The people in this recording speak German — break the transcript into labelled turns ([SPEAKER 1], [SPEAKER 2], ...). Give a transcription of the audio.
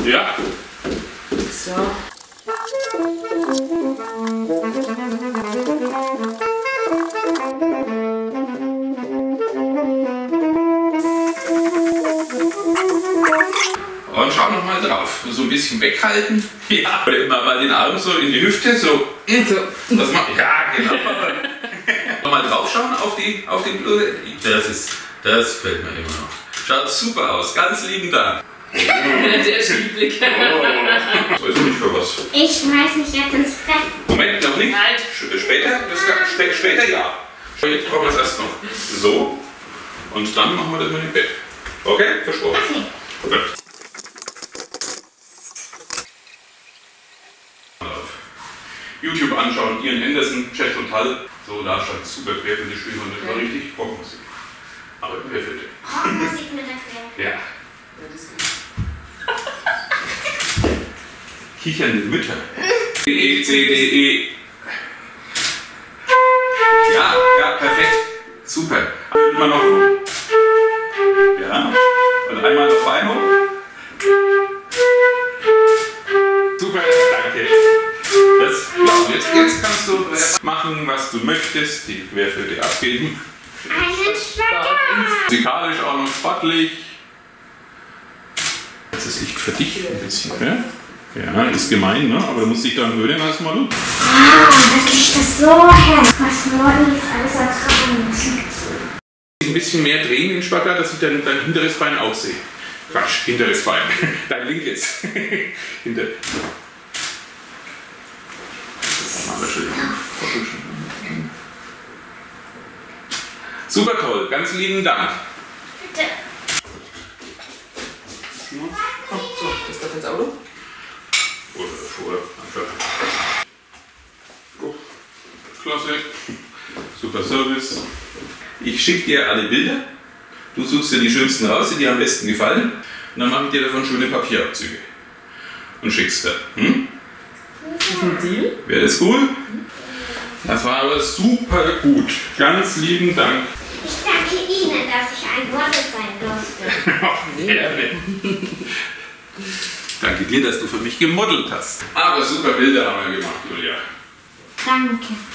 [SPEAKER 1] Ja.
[SPEAKER 2] So.
[SPEAKER 1] Und schau noch mal drauf. So ein bisschen weghalten. Ja. Oder immer mal den Arm so in die Hüfte. So. Das macht. Ja, genau. Nochmal draufschauen auf die Bluse. Das fällt mir immer noch. Schaut super aus. Ganz lieben Dank.
[SPEAKER 2] Der Schiebblick.
[SPEAKER 1] Das weiß ich nicht für was.
[SPEAKER 3] Ich schmeiß mich jetzt ins Bett.
[SPEAKER 1] Moment, noch nicht.
[SPEAKER 2] Halt.
[SPEAKER 1] Später? Später ja. Jetzt brauchen wir es erst noch. So. Und dann machen wir das mit dem Bett. Okay? Versprochen.
[SPEAKER 3] Okay.
[SPEAKER 1] Gut. YouTube anschauen, Ian Anderson, Chef Total. So, da stand super querfelde Spiel und das war richtig Rockmusik. Aber querfelde.
[SPEAKER 3] Rockmusik mit der Quelle.
[SPEAKER 1] Ja. Kichernde Mütter. E, C, D, E. Ja, perfekt. Super. Immer noch rum. Ja. Und einmal noch Bein hoch. Super, danke. Jetzt kannst du machen, was du möchtest. Die Querflöte abgeben.
[SPEAKER 3] Einen Spagat.
[SPEAKER 1] Musikalisch auch noch sportlich. Jetzt ist Licht verdichtet ein bisschen, ja? Ja, ist gemein, ne? Aber du musst dich dann hören erstmal.
[SPEAKER 3] Das Licht ist so hell. Was morgen jetzt alles ertragen müssen.
[SPEAKER 1] Ein bisschen mehr drehen den Spagat, dass ich dein hinteres Bein auch sehe. Quatsch, hinteres Bein. Dein linkes. Hinter. Super toll, ganz lieben Dank.
[SPEAKER 3] Bitte.
[SPEAKER 2] Oh, so, das darf ins Auto.
[SPEAKER 1] Oder vorher. Gut. Klasse. Super Service. Ich schicke dir alle Bilder. Du suchst dir die schönsten raus, die dir am besten gefallen. Und dann mache ich dir davon schöne Papierabzüge. Und schickst dir. Hm?
[SPEAKER 2] Ist ein Deal?
[SPEAKER 1] Wäre das cool? Das war aber super gut. Ganz lieben Dank.
[SPEAKER 3] Ich danke Ihnen, dass ich ein Model sein durfte.
[SPEAKER 1] Gerne. Danke dir, dass du für mich gemodelt hast. Aber super Bilder haben wir gemacht, Julia.
[SPEAKER 3] Danke.